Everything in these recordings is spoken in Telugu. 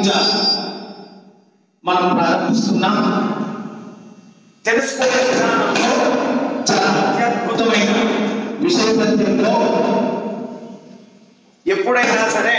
పూజ మనం ప్రారంభిస్తున్నాం. తెలుసుకునే విధానంలో చాలా అత్యద్భుతమైన విషయంలో ఎప్పుడైనా సరే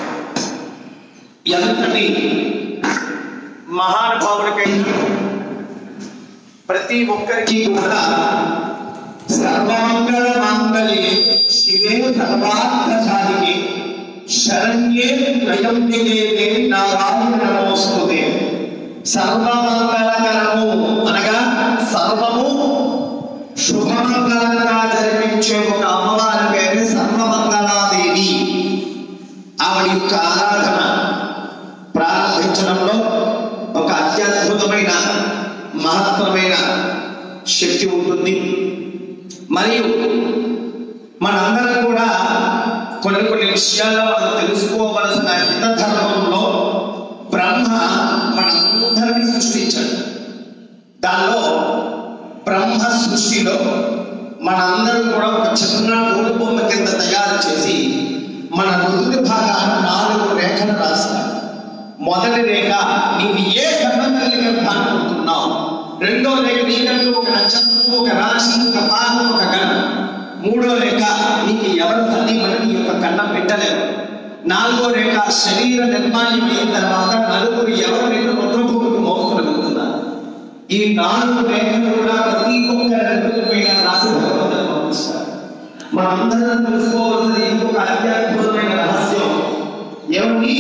ఎంతటి మహానుభావులకైనా ప్రతి ఒక్కరికి కూడా సర్వమంగళ మాంగళ్యే శివే సర్వార్థ సాధికే శరణ్యే త్రయంబికే దేవి నారాయణ నమోస్తుతే. సర్వమంగళకరము అనగా సర్వము శుభమంగళంగా జరిపించే ఒక అమ్మవారి పేరే సర్వమంగళాదేవి. ఆవిడ యొక్క ఆరాధన ప్రారంభించడంలో ఒక అత్యద్భుతమైన మహత్తరమైన శక్తి ఉంటుంది. మరియు మనందరం కూడా కొన్ని కొన్ని విషయాల్లో మనం తెలుసుకోవలసిన హిత ధర్మంలో బ్రహ్మ మనందరినీ సృష్టించాడు. దానిలో బ్రహ్మ సృష్టిలో మనందరం కూడా ఒక చిన్న నూలు బొమ్మ కింద తయారు చేసి మన నుదుటి భాగాన్ని 4 రేఖలు రాస్తారు. మొదటి రేఖ నీవు ఏ గణం కలిగిన అనుకుంటున్నావు, రెండో రేఖ నీకంటూ ఒక నక్షత్రం, ఒక రాశి, ఒక పాదం, ఒక గణం, మూడో రేఖ నీకు ఎవరు తల్లి మన నీ యొక్క కన్నం పెట్టలేరు, నాలుగో రేఖ శరీర నిర్మాణం అయిన తర్వాత నలుగురు ఎవరు నిన్ను రుద్రభూమికి మోసుకుని. ఈ 4 రేఖలు కూడా ప్రతి ఒక్కరి పైన రాసి భగవంతుడు పంపిస్తారు. మనందరం తెలుసుకోవాల్సిన ఇంకొక అత్యద్భుతమైన రహస్యం ఏమిటి?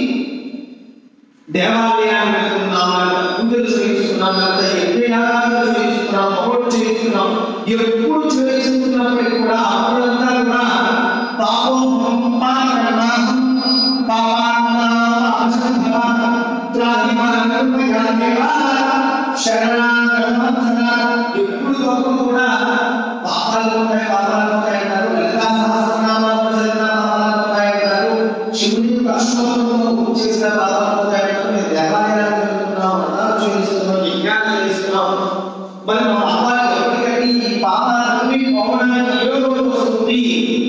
దేవాలయాన్ని వెళ్తున్నాం, పూజలు చేస్తున్నాం, యజ్ఞయాగాలు చేస్తున్నాం, ఒకటి చేస్తున్నాం. ఎప్పుడు చేస్తున్నప్పటికీ కూడా అప్పుడంతా కూడా పాపం ఎప్పుడు కూడా పాపాలు ఉంటాయి, పాపాలు ఉంటాయి అంటారు. లలితా సహస్రనామాలు చదివిన పాపాలు ఉంటాయి అంటారు. శివుడి అష్టోత్తరంలో పూజ చేసిన పాపాలు ఉంటాయి అంటారు. మేము దేవాలయానికి వెళ్తున్నాం, వ్రతాలు చేస్తున్నాం, యజ్ఞాలు చేస్తున్నాం. మరి మా పాపాలు ఎందుకంటే ఈ పాపాలన్నీ పోవడానికి ఏ రోజు వస్తుంది?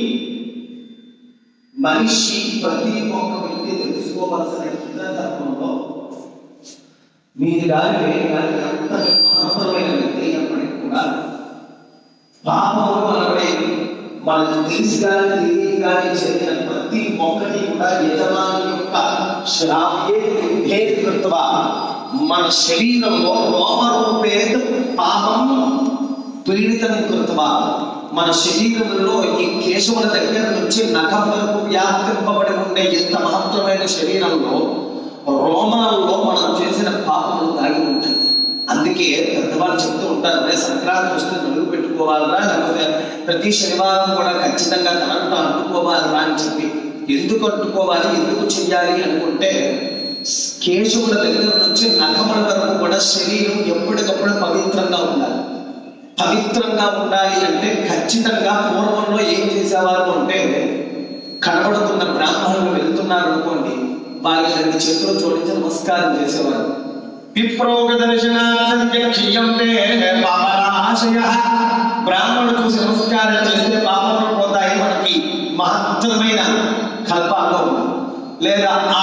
మనిషి ప్రతి ఒక్క వ్యక్తి తెలుసుకోవాల్సిన హిత ధర్మంలో మీరు కానీ వేరే కానీ ఎంత మహత్తరమైన వ్యక్తి అయినప్పటికీ కూడా పాపములు అనబడేది మనకు తెలిసి కానీ తెలియ కానీ జరిగిన ప్రతి ఒక్కటి కూడా యజమాని యొక్క శ్రావ్యే కృత్వ మన శరీరంలో రోమరూపేత పాపం పీడితం కృత్వ మన శరీరంలో ఈ కేశవుల దగ్గర నుంచి నఖం వరకు వ్యాప్తింపబడి ఉండే ఎంత మహత్తరమైన శరీరంలో రోమాల్లో మనం చేసిన పాపములు దాగి ఉంటాయి. అందుకే పెద్దవాళ్ళు చెప్తూ ఉంటారు, అదే సంక్రాంతి వస్తే నలుగు పెట్టుకోవాలరా, లేకపోతే ప్రతి శనివారం కూడా ఖచ్చితంగా తనంతో అంటుకోవాలరా అని చెప్పి. ఎందుకు అంటుకోవాలి, ఎందుకు చెయ్యాలి అనుకుంటే కేశవుల దగ్గర నుంచి నఖముల వరకు కూడా శరీరం ఎప్పటికప్పుడు పవిత్రంగా ఉండాలి. పవిత్రంగా ఉండాలి అంటే ఖచ్చితంగా పూర్వంలో ఏం చేసేవారు అంటే కనబడుతున్న బ్రాహ్మణులు వెళ్తున్నారు అనుకోండి, వారికి 2 చేతులు జోడించి నమస్కారం చేసేవారు. విప్రోగ బ్రాహ్మణుడు చూసి నమస్కారం చేస్తే పాపములు పోతాయి, మనకి మహత్తరమైన కల్పంలో ఉంది. లేదా ఆ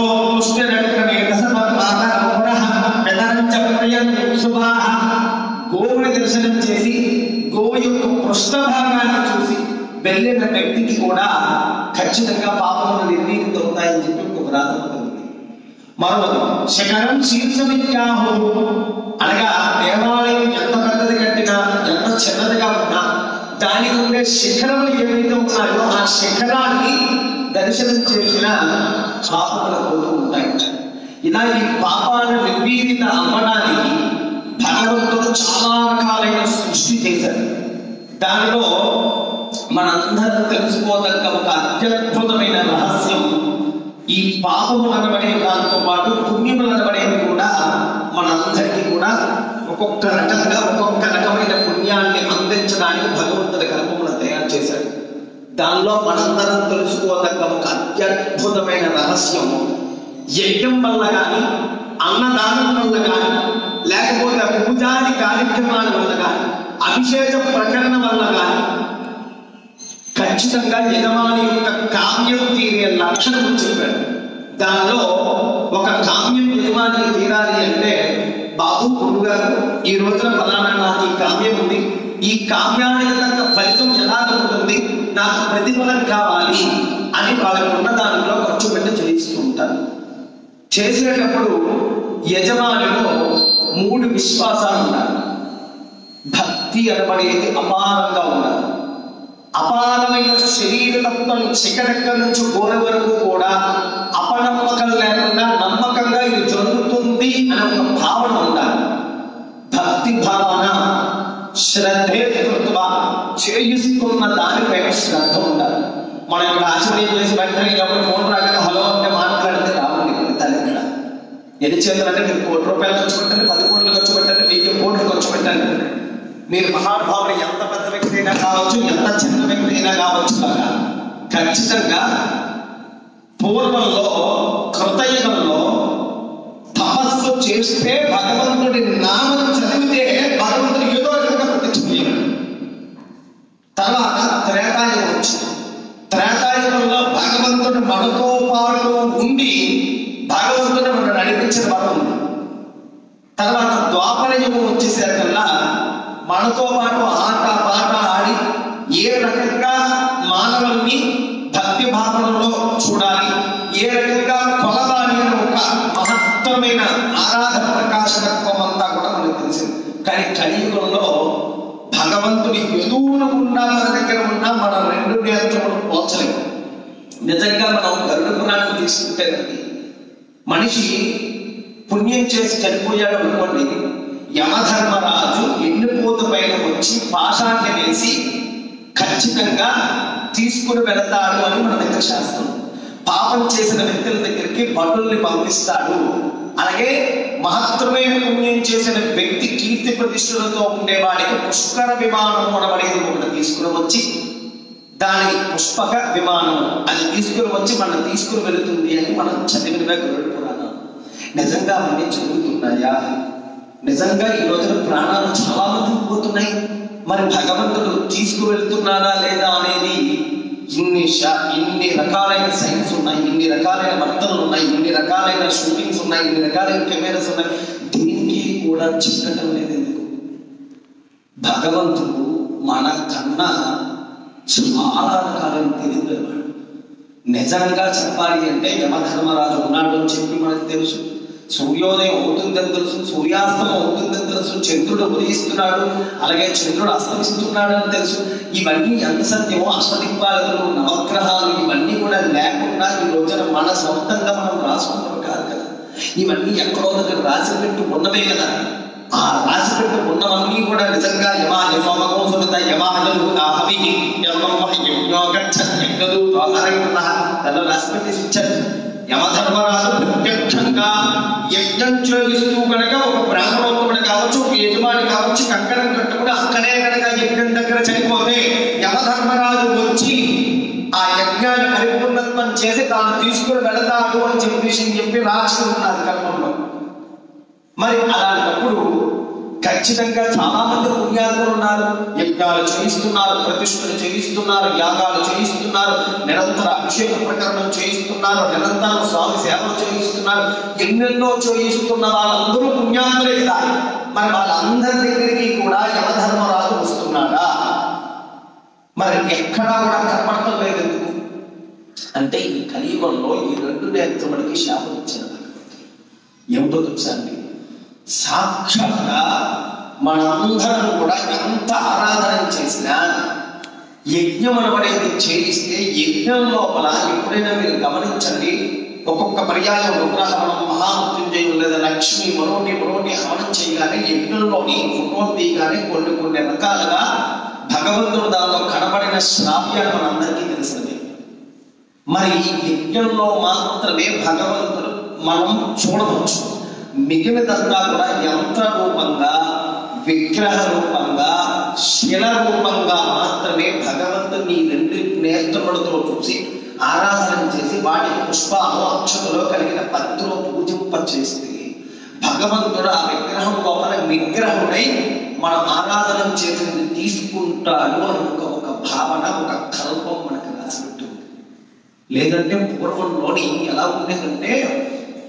గోవుని దర్శనం చేసి గోవు యొక్క పృష్ఠభాగాన్ని చూసి వెళ్ళిన వ్యక్తికి కూడా ఖచ్చితంగా పాపములు నిర్వీర్యమవుతాయని చెప్పి ఒక వ్రాతం ఉంది. మరొకటి శిఖరం శీర్షమిత్యాహు అనగా దేవాలయం ఎంత పెద్దది కట్టినా ఎంత చిన్నదిగా ఉన్నా దానికి ఉండే శిఖరములు ఏవైతే ఉన్నాయో ఆ శిఖరాన్ని దర్శనం చేసిన పాపములు పోతూ ఉంటాయి. ఇలా ఈ పాపాలను నిర్వీర్యత అవ్వడానికి భగవంతుడు చాలా రకాలైన సృష్టి చేశారు. దానిలో మనందరం తెలుసుకోదగ్గ ఒక అత్యద్భుతమైన రహస్యం ఈ పాపములు అనబడే దాంతో పాటు పుణ్యములు అనబడేవి కూడా మనందరికీ కూడా ఒక్కొక్క రకంగా ఒక్కొక్క రకమైన పుణ్యాన్ని అందించడానికి భగవంతుడి కల్పములను తయారు చేశాడు. దానిలో మనందరం తెలుసుకోదగ్గ ఒక అత్యద్భుతమైన రహస్యం యజ్ఞం వల్ల కానీ, అన్నదానం వల్ల కానీ, లేకపోతే పూజాది కార్యక్రమాల వల్ల కానీ, అభిషేక ప్రకరణ వల్ల కానీ ఖచ్చితంగా యజమాని యొక్క కామ్యం తీరే లక్షణం చెప్పాడు. దానిలో ఒక కామ్యం యజమాని తీరాలి అంటే, బాబు గురువు గారు ఈ రోజున ఫలానా నాకు ఈ కామ్యం ఉంది, ఈ కామ్యానికి తగ్గ ఫలితం ఎలా ఉంటుంది, నాకు ప్రతిఫలం కావాలి అని వాళ్ళకు ఉన్న దానిలో ఖర్చు పెట్టి చేయిస్తూ ఉంటారు. చేసేటప్పుడు యజమానిలో 3 విశ్వాసాలు ఉండాలి. భక్తి అనబడేది అపారంగా ఉండాలి. అపారమైన శరీర తత్వం చికడెక్క నుంచి గోర వరకు కూడా అపనమ్మకం లేకుండా నమ్మకంగా ఇది జరుగుతుంది అనే ఒక భావన ఉండాలి. భక్తి భావన, శ్రద్ధే చేయిస్తున్న దానిపైన శ్రద్ధ ఉండాలి. మనం ఇక్కడ ఆచరణ చేసి వెంటనే ఎవరు ఫోన్ రాగానే హలో అంటే మాట్లాడితే రావండి ఫలితాలు. ఇక్కడ ఎన్ని చేయాలంటే మీరు ₹1 ఖర్చు పెట్టండి, 10 కోట్లు ఖర్చు పెట్టండి, 1000 కోట్లు ఖర్చు పెట్టండి. మీరు మహానుభావుడు ఎంత పెద్ద వ్యక్తి అయినా కావచ్చు, ఎంత చిన్న వ్యక్తి అయినా కావచ్చు కదా, ఖచ్చితంగా పూర్వంలో కృతయుగంలో తపస్సు చేస్తే భగవంతుడి నామం చదివితే భగవంతుడు ఏదో రకంగా ప్రత్యక్షమయ్యాడు. తర్వాత త్రేతాయుగం వచ్చింది. త్రేతాయుగంలో భగవంతుడు మనతో పాటు ఉండి భగవంతుడు మనం నడిపించిన వరం ఉంది. తర్వాత ద్వాపర యుగం వచ్చేసరికల్లా మనతో పాటు ఆట పాట ఆడి ఏ రకంగా మానవుల్ని భక్తి భావనలో చూడాలి, ఏ రకంగా కొలవాలి అనే ఒక మహత్తరమైన ఆరాధన ప్రకాశకత్వం అంతా కూడా మనకు తెలిసింది. కానీ కలియుగంలో భగవంతుడి ఎదువును గుండా మన దగ్గర ఉన్న మన 2 నేత్రములు పోల్చలేము. నిజంగా మనం గరుడ పురాణం తీసుకుంటేనండి, మనిషి పుణ్యం చేసి చనిపోయాడు అనుకోండి, యమధర్మరాజు ఎన్నుపోత పైన వచ్చి పాశాన్ని వేసి ఖచ్చితంగా తీసుకుని వెళతాడు అని మన దగ్గర శాస్త్రం. పాపం చేసిన వ్యక్తుల దగ్గరికి భటుల్ని పంపిస్తాడు. అలాగే మహత్తరమైన పుణ్యం చేసిన వ్యక్తి కీర్తి ప్రతిష్టలతో ఉండేవాడికి పుష్కర విమానం అనబడేది ఒకటి తీసుకుని వచ్చి, దాని పుష్పక విమానం అది తీసుకుని వచ్చి మనం తీసుకుని వెళుతుంది అని మనం చదివినవే గరుడ పురాణం. నిజంగా అవన్నీ జరుగుతున్నాయా? నిజంగా ఈ రోజున ప్రాణాలు చాలా మందికి పోతున్నాయి. మరి భగవంతుడు తీసుకువెళ్తున్నాడా లేదా అనేది ఇన్ని రకాలైన సైన్స్ ఉన్నాయి, ఇన్ని రకాలైన వర్తనలు ఉన్నాయి, ఇన్ని రకాలైన షూటింగ్స్ ఉన్నాయి, ఇన్ని రకాలైన కెమెరాస్ ఉన్నాయి. దీనికి కూడా చిక్కటం లేదు. ఎందుకు? భగవంతుడు మన కన్నా చాలా రకాలైన తెలియదు. నిజంగా చెప్పాలి అంటే యమధర్మరాజు ఉన్నాడు అని చెప్పి మనకు తెలుసు, సూర్యోదయం అవుతుందని తెలుసు, సూర్యాస్తమం అవుతుందని తెలుసు, చంద్రుడు ఉదయిస్తున్నాడు, అలాగే చంద్రుడు అస్తమిస్తున్నాడు అని తెలుసు. ఇవన్నీ ఎంత సత్యమో అష్టదిక్పాలకులు, నవగ్రహాలు ఇవన్నీ కూడా లేకుండా ఈ రోజున మన సొంతంగా మనం రాసుకుంటాం కాదు కదా. ఇవన్నీ ఎక్కడో దగ్గర రాసి పెట్టి ఉన్నవే కదా. ఆ రాసి పెట్టి ఉన్నవన్నీ కూడా నిజంగా రాసి పెట్టేసి ఇచ్చారు. యమధర్మరాజు ప్రత్యక్షంగా యజ్ఞం చేయిస్తూ కనుక ఒక బ్రాహ్మణోత్తముడు కావచ్చు, ఒక యజమాని కావచ్చు, కంకణం కట్టుకుని అక్కడే కనుక యజ్ఞం దగ్గర చనిపోతే యమధర్మరాజు వచ్చి ఆ యజ్ఞాన్ని పరిపూర్ణత్వం చేసి తాను తీసుకుని వెళతాడు అని చెప్పి రాసి ఉన్నారు కల్పంలో. మరి అలాంటప్పుడు ఖచ్చితంగా చాలా మంది పుణ్యాత్ములు ఉన్నారు, యజ్ఞాలు చేయిస్తున్నారు, ప్రతిష్ఠలు చేయిస్తున్నారు, యాగాలు చేయిస్తున్నారు, నిరంతర అభిషేక ప్రకరణం చేయిస్తున్నారు, నిరంతరం స్వామి సేవలు చేయిస్తున్నారు, ఎన్నెన్నో చేయిస్తున్న వాళ్ళందరూ పుణ్యాత్ములే కదా. మరి వాళ్ళందరి దగ్గరికి కూడా యమధర్మరాజు వస్తున్నాడా? మరి ఎక్కడా కూడా కనపడటం లేదు. ఎందుకు అంటే ఈ కలియుగంలో ఈ 2 నేత్రములకి శాపం ఇచ్చారు. ఏమిటో తెలుసా అండి? సాక్షాత్గా మనందరం కూడా ఎంత ఆరాధన చేసినా యజ్ఞం అనబడేది చేయిస్తే యజ్ఞం లోపల ఎప్పుడైనా మీరు గమనించండి, ఒక్కొక్క పర్యాయం రుద్రహవనం, మహామృత్యుంజయం లేదా లక్ష్మి మరోటి హవనం చేయగానే యజ్ఞంలోని ఫోటోలు తీయగానే కొన్ని రకాలుగా భగవంతుడు దానిలో కనబడిన శ్రావ్యాలు మనందరికీ తెలిసినది. మరి యజ్ఞంలో మాత్రమే భగవంతుడు మనం చూడవచ్చు. మిగిలినంతా కూడా యంత్ర రూపంగా, విగ్రహ రూపంగా, శిల రూపంగా మాత్రమే భగవంతుని 2 నేత్రములతో చూసి ఆరాధన చేసి వాటికి పుష్పాలు అక్షతలో కలిగిన పత్రిలో పూజింపచేస్తే భగవంతుడు ఆ విగ్రహం లోపల నిగ్రహుడై మనం ఆరాధన చేసింది తీసుకుంటాడు అని ఒక భావన, ఒక కల్పం మనకు రాసి ఉంటుంది. లేదంటే పూర్వంలోని ఎలా ఉండేదంటే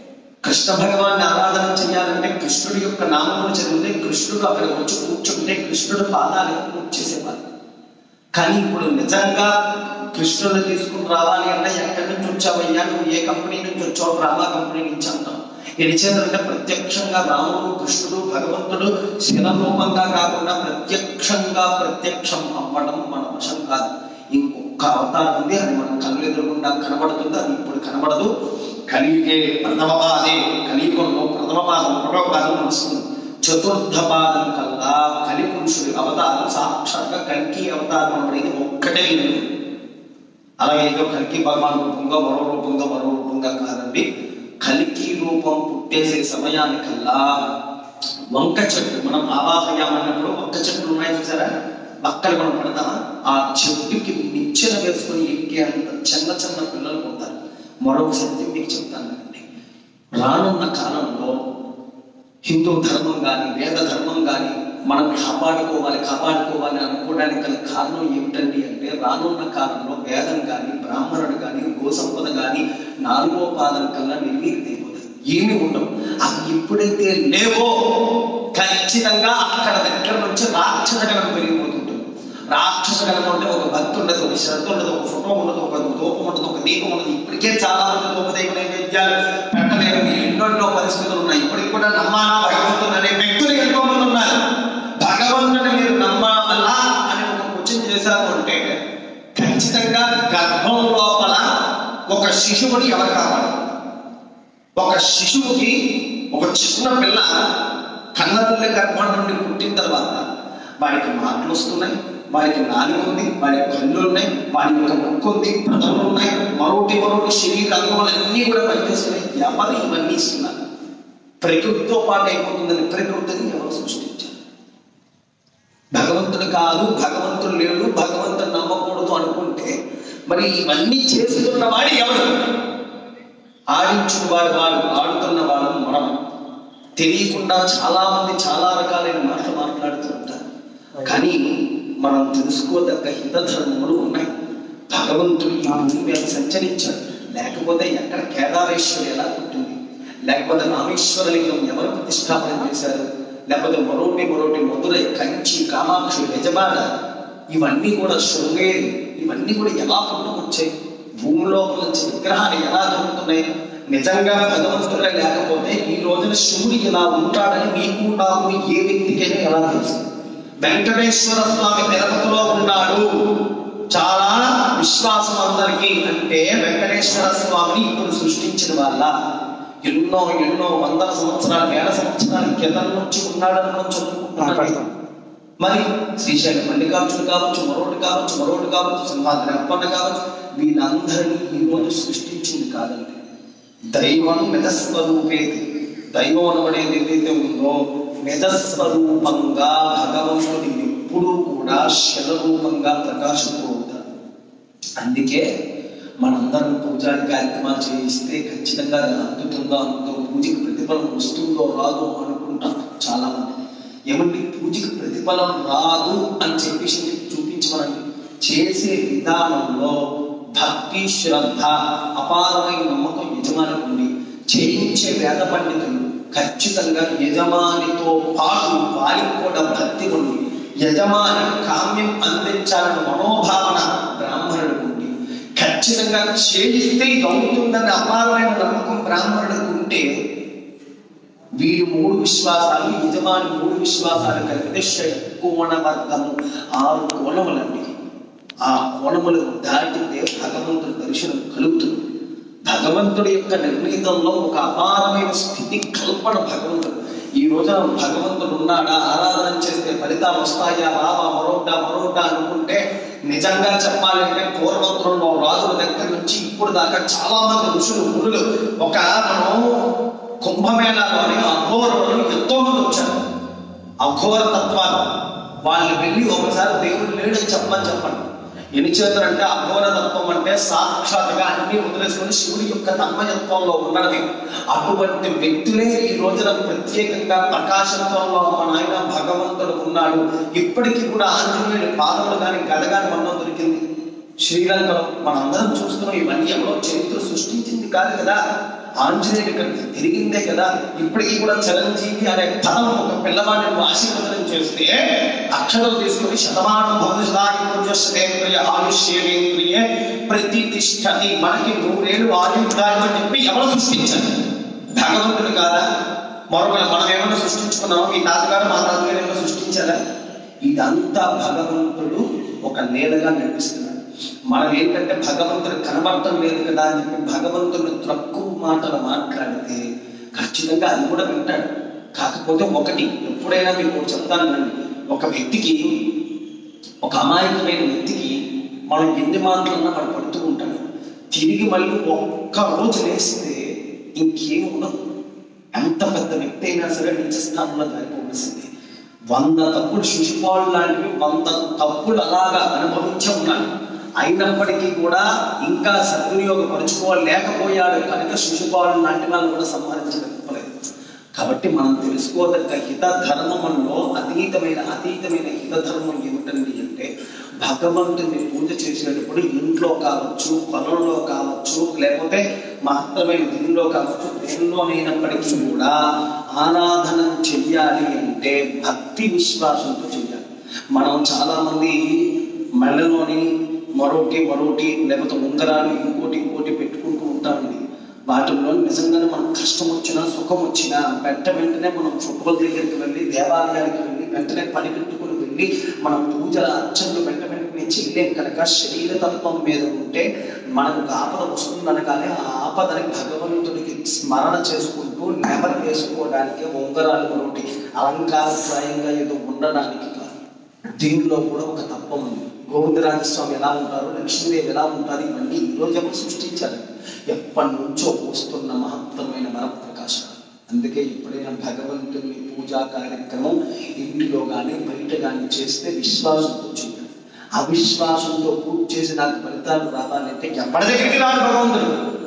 కృష్ణ భగవాన్ని ఆరాధన చేయాలంటే కృష్ణుడి యొక్క నామములు చదివితే కృష్ణుడు అక్కడికి వచ్చి కూర్చుంటే కృష్ణుడు పాదాలకు పూజ చేసేవారు. కానీ ఇప్పుడు నిజంగా కృష్ణుడిని తీసుకుని రావాలి అంటే ఎక్కడి నుంచి వచ్చావయ్యా, నువ్వు ఏ కంపెనీ నుంచి వచ్చావు, డ్రామా కంపెనీ నుంచి అంటాం. ఎనిచేదంటే ప్రత్యక్షంగా రాముడు కృష్ణుడు భగవంతుడు శిలరూపంగా కాకుండా ప్రత్యక్షం అవ్వడం మన వశం కాదు. ఇంకొక అవతారం ఉంది, అది మనం కళ్ళు ఎదురకుండా కనబడుతుంది, అది ఇప్పుడు కనబడదు. కలియుగే ప్రథమ పాదే, కలియుగంలో ప్రథమ పాదం రెండవ పాదం వస్తుంది. చతుర్థ పాదం కల్లా కలి పురుషుడి అవతారం సాక్షాత్గా కల్కి అవతారం అనేది ఒక్కటే లేదు. అలాగే ఏదో కల్కి భగవాన్ రూపంగా మరో రూపంగా కాదండి. కలికి రూపం పుట్టేసే సమయానికల్లా వంక చెట్లు, మనం ఆవాహయాం అన్నప్పుడు వంక చెట్లు ఉన్నాయి చూసారా, పక్కన మనం పెడతామా, ఆ చెట్టుకి నిచ్చెన వేసుకొని ఎక్కే అంత చిన్న పిల్లలు ఉంటారు. మరొక సత్యం మీకు చెప్తానండి, రానున్న కాలంలో హిందూ ధర్మం కానీ వేద ధర్మం కానీ మనం కాపాడుకోవాలి అనుకోవడానికి గల కారణం ఏమిటండి అంటే, రానున్న కాలంలో వేదం కానీ బ్రాహ్మణుడు కానీ గోసంపద కానీ 4వ పాదం కల్లా నిర్వీర్యమైపోతుంది, ఏమి ఉండవు. అవి ఎప్పుడైతే లేవో ఖచ్చితంగా అక్కడ దగ్గర నుంచి రాక్షసగణం పెరిగిపోతుంటుంది. రాక్షసగణం అంటే ఒక భక్తి ఉండదు, ఒక శ్రద్ధ ఉండదు, ఒక ఫోటో ఉండదు, ఒక దూపం ఉండదు, ఒక దీపం ఉండదు. ఇప్పటికే చాలా మంది దూపదైవ నైవేద్యాలు పెట్టలేరు, ఎన్నో పరిస్థితులు ఉన్నాయి. ఇప్పటికి కూడా నమ్మాలా భగవంతుడు అనే వ్యక్తులు ఎంతో మంది ఉన్నారు. భగవంతుని మీరు నమ్మాలా అని ఒక క్వశ్చన్ చేశారు అంటే ఖచ్చితంగా గర్భం లోపల ఒక శిశువుని ఎవరు కావాలి? ఒక శిశువుకి, ఒక చిన్న పిల్ల కన్నతల్లి గర్భం నుండి పుట్టిన తర్వాత వాడికి మాటలు వస్తున్నాయి, వాడికి నాలుగు ఉంది, వాడికి కళ్ళు ఉన్నాయి, వాడి యొక్క ముక్కు ఉంది, ప్రజలు ఉన్నాయి, మరొకటి శరీర అంగములన్నీ కూడా పనిచేస్తున్నాయి. ఎవరు ఇవన్నీ ఇస్తున్నారు? ప్రకృతితో పాటు అయిపోతుందని ప్రకృతిని ఎవరు సృష్టించారు? భగవంతుడు కాదు, భగవంతుడు లేడు, భగవంతుడు నమ్మకూడదు అనుకుంటే మరి ఇవన్నీ చేస్తున్న వాడు ఎవరు? ఆడించిన వాడు ఆడుతున్న వాడు మనం. తెలియకుండా చాలా మంది చాలా రకాలైన మాటలు మాట్లాడుతూ ఉంటారు. కానీ మనం తెలుసుకోదగ్గ హితధర్మములు ఉన్నాయి. భగవంతుడు ఈ భూమి మీద సంచరించాడు, లేకపోతే ఎక్కడ కేదారేశ్వరి ఎలా పుట్టింది, లేకపోతే రామేశ్వరలింగం ఎవరు ప్రతిష్టాపన చేశారు, లేకపోతే మరోటి మధురై, కంచి, కామాక్షి, యజమాన, ఇవన్నీ కూడా శృంగేరి, ఇవన్నీ కూడా ఎలా పుట్టుకొచ్చాయి? భూమిలో నుంచి విగ్రహాలు ఎలా దొరుకుతున్నాయి? నిజంగా భగవంతుడే లేకపోతే ఈ రోజున శివుడు ఇలా ఉంటాడని మీకు నాకు ఏ వ్యక్తికైనా ఎలా తెలుసు? వెంకటేశ్వర స్వామి తిరుపతిలో ఉన్నాడు, చాలా విశ్వాసం అందరికీ అంటే వెంకటేశ్వర స్వామిని ఇప్పుడు సృష్టించిన వాళ్ళ ఎన్నో వందల సంవత్సరాలు, వేల సంవత్సరాల కింద నుంచి ఉన్నాడని మనం చదువుకుంటున్నాం. మరి శ్రీశైలం మల్లికార్జున కావచ్చు, మరొకటి కావచ్చు, సింహాద్రి అప్పన్న కావచ్చు, వీళ్ళందరినీ ఈ రోజు సృష్టించింది కాదండి. దైవం నిజస్వరూపేది, దైవం అనబడేది ఏదైతే ఉందో నిజస్వరూపంగా భగవంతుడు ఎప్పుడూ కూడా శిలరూపంగా ప్రకాశిస్తూ ఉంటారు. అందుకే మనందరం పూజాది కార్యక్రమాలు చేయిస్తే ఖచ్చితంగా అందుతుందో పూజకి ప్రతిఫలం వస్తుందో రాదో అనుకుంటాం చాలా మంది. ఏమంటే పూజకి ప్రతిఫలం రాదు అని చెప్పేసి చూపించమనండి. చేసే విధానంలో భక్తి, శ్రద్ధ, అపారమైన నమ్మకం యజమానికి ఉండి చేయించే వేద పండితులు ఖచ్చితంగా యజమానితో పాటు వారికి కూడా భక్తి ఉండి యజమాని కామ్యం అందించాలన్న మనోభావన బ్రాహ్మణుడికి ఉండి ఖచ్చితంగా చేయిస్తే ఇది అవుతుందన్న అపారమైన నమ్మకం బ్రాహ్మణుడికి ఉంటే వీడు 3 విశ్వాసాలు, యజమాని 3 విశ్వాసాలు కలిపితే షట్కోణవర్గము 6 కోణములండి. ఆ కోణములు దాటితే భగవంతుడి దర్శనం కలుగుతుంది. భగవంతుడి యొక్క నిర్ణీతంలో ఒక అపారమైన స్థితి కల్పన భగవంతుడు. ఈ రోజున భగవంతుడు ఉన్నాడా, ఆరాధన చేస్తే ఫలితాలు వస్తాయా, రావా, మరోటా అనుకుంటే నిజంగా చెప్పాలంటే పూర్వత్రంలో రాజుల దగ్గర నుంచి ఇప్పుడు దాకా చాలా మంది ఋషులు మునులు, ఒక మనం కుంభమేళాలోని అఘోరులు ఎంతో మంది వచ్చారు. అఘోర తత్వాలు వాళ్ళు వెళ్ళి ఒకసారి దేవుడు లేడని చెప్పండి. ఎన్ని చేతులంటే అఘోర తత్వం అంటే సాక్షాత్గా అన్ని వదిలేసుకొని శివుడి యొక్క తన్మయత్వంలో ఉన్నది. అటువంటి వ్యక్తులే ఈ రోజున ప్రత్యేకంగా ప్రకాశత్వంలో మన ఆయన భగవంతుడు ఉన్నాడు. ఇప్పటికీ కూడా ఆంజనేయుడి పాదములు కానీ గద కానీ మనం దొరికింది శ్రీలంకలో. మనందరం చూస్తున్నాం. ఇవన్నీ ఎవరో చరిత్ర సృష్టించింది కాదు కదా. ఆంజనేయుడు ఇక్కడ తిరిగిందే కదా. ఇప్పటికీ కూడా చిరంజీవి అనే పదం ఒక పిల్లవాడిని ఆశీర్వదనం చేస్తే అక్షరాలు తీసుకుని శతమానం భవనశ్రేంద్రియ ఆయుష్యేంద్రియే ప్రతిష్టతి, మనకి 100 ఏళ్ళు ఆయుర్దాయం అని చెప్పి ఎవరు సృష్టించారు? భగవంతుడు కాదా? మనం ఏమైనా సృష్టించుకున్నామా? మీ తాతగారు మా తాతగారు ఏమైనా సృష్టించారా? ఇదంతా భగవంతుడు ఒక నీడగా నడిపిస్తున్నాడు. మనం ఏంటంటే భగవంతుడు కనబడటం లేదు కదా అని చెప్పి భగవంతుడు తక్కువ మాటలు మాట్లాడితే ఖచ్చితంగా అది కూడా వింటాడు. కాకపోతే ఒకటి ఎప్పుడైనా మీకు చెప్తాను రండి, ఒక వ్యక్తికి, ఒక అమాయకమైన వ్యక్తికి మనం ఎన్ని మాటలన్నా మనం పడుతూ ఉంటాడు. తిరిగి మళ్ళీ ఒక్క రోజు లేస్తే ఇంకేం ఉండదు. ఎంత పెద్ద వ్యక్తి అయినా సరే నిజ స్థానంలో దారిపోవలసింది. 100 తప్పులు శిశుపాలు లాంటివి 100 తప్పులు అలాగా అనుభవించే ఉన్నాడు. అయినప్పటికీ కూడా ఇంకా సద్వినియోగపరుచుకోలేకపోయాడు కనుక శిశుపాలు లాంటి వాళ్ళు కూడా సంహరించలేకపోలేదు. కాబట్టి మనం తెలుసుకోదగ్గ హిత ధర్మంలో అతీతమైన హితధర్మం ఏమిటండి అంటే భగవంతుని పూజ చేసేటప్పుడు ఇంట్లో కావచ్చు, పొలంలో కావచ్చు, లేకపోతే మహత్తరమైన దీనిలో కావచ్చు, దేనిలోనైనప్పటికీ కూడా ఆరాధన చెయ్యాలి అంటే భక్తి విశ్వాసంతో చెయ్యాలి. మనం చాలా మంది మెడలోని మరోటి లేకపోతే ఉంగరాలు ఇంకోటి పెట్టుకుంటూ ఉంటామండి. వాటిల్లో నిజంగానే మనకు కష్టం వచ్చినా సుఖం వచ్చినా వెంటనే మనం ఫుట్బాల్ దగ్గరికి వెళ్ళి దేవాలయానికి వెళ్ళి వెంటనే పని పెట్టుకుని వెళ్ళి మనం పూజల అర్చనలు వెంటనే చేయలేం కనుక శరీరతత్వం మీద ఉంటే మనకు ఆపద వస్తుందనగానే ఆ ఆపదని భగవంతుడికి స్మరణ చేసుకుంటూ నెమరు వేసుకోవడానికి ఉంగరాలు మరొకటి అలంకారప్రాయంగా ఏదో ఉండడానికి కాదు. దీనిలో కూడా ఒక తత్వం ఉంది. గోవిందరాజస్వామి ఎలా ఉంటారు, లక్ష్మీదేవి ఎలా ఉంటారు, ఇవన్నీ ఈరోజు ఎవరు సృష్టించారు? ఎప్పటి నుంచో వస్తున్న మహత్తరమైన వరప్రకాశాలు. అందుకే ఎప్పుడైనా భగవంతుని పూజా కార్యక్రమం ఇంటిలో కానీ బయట కానీ చేస్తే విశ్వాసంతో చేయాలి. అవిశ్వాసంతో పూజ చేసి నాకు ఫలితాలు రావాలంటే ఎవరి దగ్గరికి రాదు భగవంతుడు.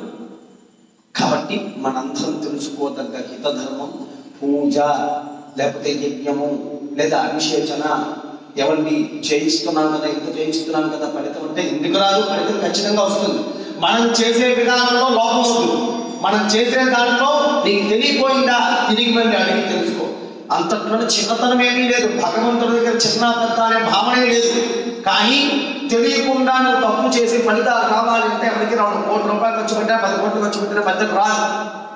కాబట్టి మనందరం తెలుసుకోదగ్గ హితధర్మం పూజ, లేకపోతే యజ్ఞము లేదా అభిషేచన. ఎవరిని చేయిస్తున్నాం కదా, ఇంత చేయిస్తున్నాం కదా, ఫలితం అంటే ఎందుకు రాదు? ఫలితం ఖచ్చితంగా వస్తుంది. మనం చేసే విధానంలో లోపం వద్దు. మనం చేసే దాంట్లో నీకు తెలియపోయిందా తిరిగి మళ్ళీ అడిగి తెలుసుకో. అంతట్లోనే చిన్నతనం ఏమీ లేదు. భగవంతుడి దగ్గర చిన్న పెద్ద అనే భావనే లేదు. కానీ తెలియకుండా నువ్వు తప్పు చేసి ఫలితాలు కావాలంటే ఎవరికి రావడం. 1 కోటి రూపాయలు ఖర్చు పెట్టినా 10 కోట్లు ఖర్చు పెట్టినా మధ్య రాదు.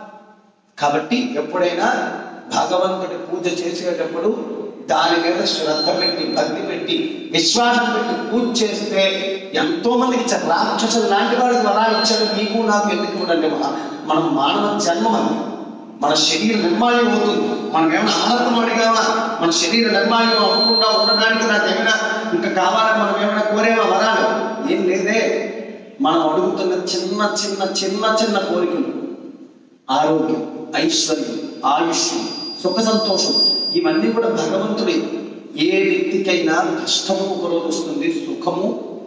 కాబట్టి ఎప్పుడైనా భగవంతుడి పూజ చేసేటప్పుడు దాని మీద శ్రద్ధ పెట్టి, భక్తి పెట్టి, విశ్వాసం పెట్టి పూజ చేస్తే ఎంతో మందికి ఇచ్చారు. రాక్షసులు లాంటి వాడికి వరాలు ఇచ్చాడు. మీకు నాకు ఎందుకు ఇవ్వడండి? మనం మానవ జన్మం అది. మన శరీర నిర్మాణం అవుతుంది. మనం ఏమైనా ఆనందం అడిగామా? మన శరీర నిర్మాణం అవ్వకుండా ఉండడానికి నాకు ఏమైనా ఇంకా కావాలని మనం ఏమైనా కోరేమా వరాలు? ఏం లేదే. మనం అడుగుతున్న చిన్న కోరికలు, ఆరోగ్యం, ఐశ్వర్యం, ఆయుష్, సుఖ సంతోషం, ఇవన్నీ కూడా భగవంతుడే. ఏ వ్యక్తికైనా కష్టము 1 రోజు వస్తుంది, సుఖము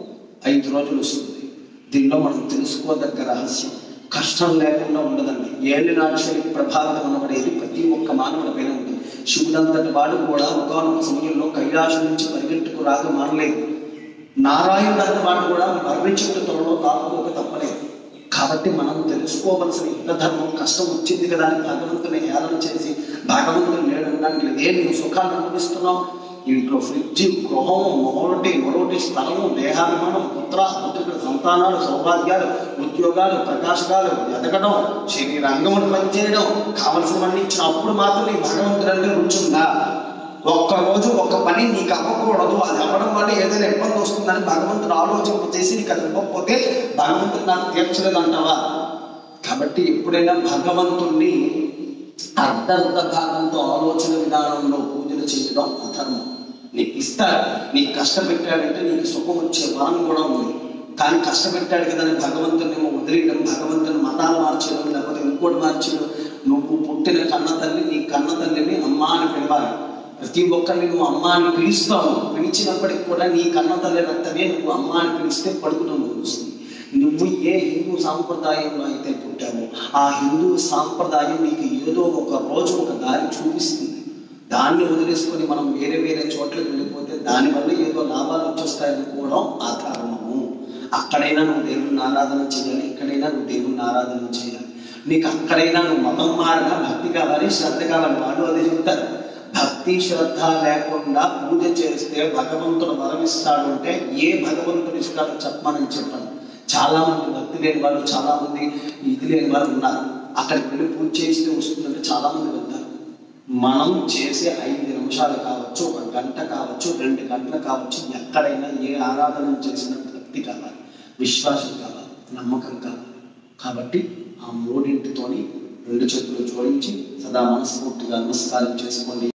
5 రోజులు వస్తుంది. దీనిలో మనం తెలుసుకోదగ్గ రహస్యం కష్టం లేకుండా ఉండదండి. ఏళ్ళనాటి ప్రభావితం అనబడేది ప్రతి ఒక్క మానవుడి పైన ఉంటుంది. శివుడంతటి వాడు కూడా ఒకానొక సమయంలో కైలాసం నుంచి పరిగెట్టుకు రాక మానలేదు. నారాయణుడు వాడు కూడా మరణించుకుంటే త్వరలో కాకపోక తప్పలేదు. కాబట్టి మనం తెలుసుకోవలసిన హితధర్మం కష్టం వచ్చింది కదా అని భగవంతుని హేళన చేసి భగవంతుని లేడడానికి లేదు. నువ్వు సుఖాన్ని అనుభవిస్తున్నావు. ఇంట్లో ఫ్రిడ్జ్, గృహము, మరొకటి స్థలము, దేహాభిమానం, పుత్రుల సంతానాలు, సౌభాగ్యాలు, ఉద్యోగాలు, ప్రకాశకాలు ఎదగడం, శరీరాంగములు పనిచేయడం, కావలసినవన్నీ ఇచ్చినప్పుడు మాత్రం నీ భగవంతుడంటే రుచుందా? ఒక్కరోజు ఒక్క పని నీకు అవ్వకూడదు, అది అవ్వడం వల్ల ఏదైనా ఇబ్బంది వస్తుందని భగవంతుడు ఆలోచింప చేసి నీకు అది ఇవ్వకపోతే భగవంతుడు నాకు తీర్చలేదు అంటావా? కాబట్టి ఎప్పుడైనా భగవంతుణ్ణి అర్ధ భాగంతో ఆలోచన విధానంలో పూజలు చేయడం అధర్మం. నీకు ఇస్తాడు, నీకు కష్టపెట్టాడంటే నీకు సుఖం వచ్చే వరం కూడా ఉంది. కానీ కష్టపెట్టాడు కదా అని భగవంతుని వదిలేయడం, భగవంతుని మతాలు మార్చడం, లేకపోతే ఇంకోటి మార్చడం. నువ్వు పుట్టిన కన్న తల్లి, నీ కన్న తల్లిని అమ్మ అని పిలవాలి. ప్రతి ఒక్కరిని నువ్వు అమ్మ అని పిలుస్తావు. పిలిచినప్పటికి కూడా నీ కన్న తల్లి రక్తమే నువ్వు అమ్మ అని పిలిస్తే పడుకుని వస్తుంది. నువ్వు ఏ హిందూ సాంప్రదాయంలో అయితే పుట్టావో ఆ హిందూ సాంప్రదాయం నీకు ఏదో ఒక రోజు ఒక దారి చూపిస్తుంది. దాన్ని వదిలేసుకొని మనం వేరే చోట్లకి వెళ్ళిపోతే దానివల్ల ఏదో లాభాలు వచ్చేస్తాయనుకోవడం అధర్మము. అక్కడైనా నువ్వు దేవుని ఆరాధన చేయాలి, ఇక్కడైనా నువ్వు దేవుని ఆరాధన చేయాలి. నీకు అక్కడైనా నువ్వు మతం మారినా భక్తి కావాలి, శ్రద్ధ కావాలి. వాళ్ళు అదే చెప్తారు, భక్తి శ్రద్ధ లేకుండా పూజ చేస్తే భగవంతుడు వరమిస్తాడు అంటే ఏ భగవంతుడు ఇస్తాడో చెప్పమని చెప్పాను. చాలా మంది భక్తి లేని వాళ్ళు, చాలా మంది ఇది లేని వాళ్ళు ఉన్నారు. అక్కడికి వెళ్ళి పూజ చేస్తే వస్తుందంటే చాలా మంది వెళ్తారు. మనం చేసే 5 నిమిషాలు కావచ్చు, 1 గంట కావచ్చు, 2 గంటలు కావచ్చు, ఎక్కడైనా ఏ ఆరాధన చేసిన భక్తి కావాలి, విశ్వాసం కావాలి, నమ్మకం కావాలి. కాబట్టి ఆ 3 2 చేతులు జోడించి సదా మనస్ఫూర్తిగా నమస్కారం చేసుకోండి.